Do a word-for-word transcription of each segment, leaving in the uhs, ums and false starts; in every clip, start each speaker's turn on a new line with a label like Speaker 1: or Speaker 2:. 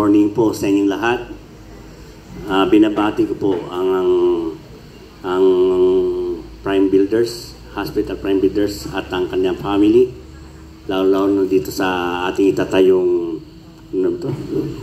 Speaker 1: morning po sa inyong lahat. Uh, binabati ko po ang, ang, ang Prime Builders, Hospital Prime Builders at ang kanyang family. Lalo-lalo dito sa ating itatayong ano to?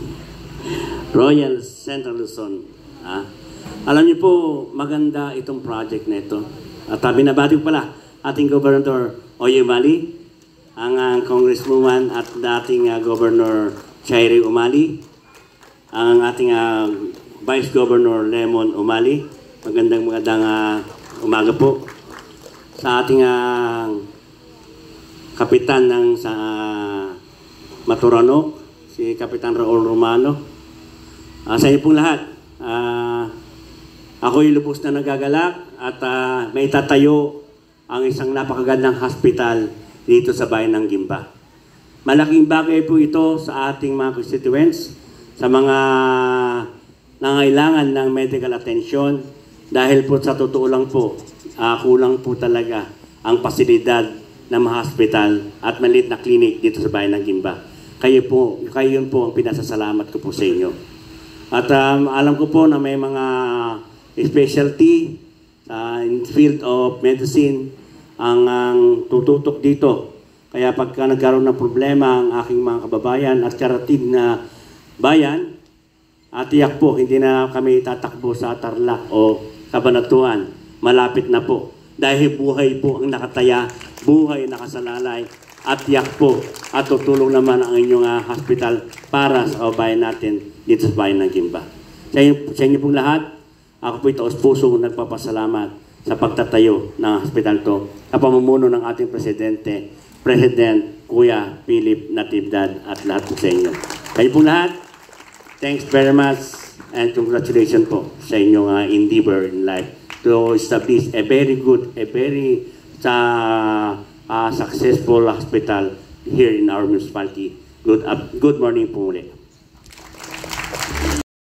Speaker 1: Royal Central Luzon. Ah. Alam niyo po, maganda itong project na ito. At uh, binabati ko pala ating Governor Oyemali, ang uh, Congresswoman at dating uh, Governor Chairi Umali, ang ating uh, Vice Governor Lemon Umali. Magandang magandang uh, umaga po sa ating uh, kapitan ng sa uh, Maturano, si Kapitan Raul Romano. Uh, sa inyo pong lahat, uh, ako'y lubos na nagagalak at uh, may tatayo ang isang napakagandang hospital dito sa bayan ng Gimba. Malaking bagay po ito sa ating mga constituents, sa mga nangailangan ng medical attention dahil po sa totoo lang po, uh, kulang po talaga ang pasilidad ng mga hospital at maliit na clinic dito sa bayan ng Gimba. Kayo po, kayo yun po ang pinasasalamat ko po sa inyo. At um, alam ko po na may mga specialty uh, in field of medicine ang, ang tututok dito. Kaya pagka nagkaroon ng problema ang aking mga kababayan at karatig na bayan, at tiyak po, hindi na kami tatakbo sa Tarlac o Cabanatuan. Malapit na po. Dahil buhay po ang nakataya, buhay nakasalalay, at tiyak po at tutulong naman ang inyong uh, hospital para sa kababayan natin dito sa bayan ng Gimba. Sa inyo, sa inyo pong lahat, ako po ito puso nagpapasalamat sa pagtatayo ng hospital to sa pamumuno ng ating Presidente, President Kuya Philip Natividad at lahat po sa inyo. Kayo pong lahat, thanks very much and congratulations po sa inyong uh, endeavor in life to establish a very good, a very uh, uh, successful hospital here in our municipality. Good, uh, good morning po muli.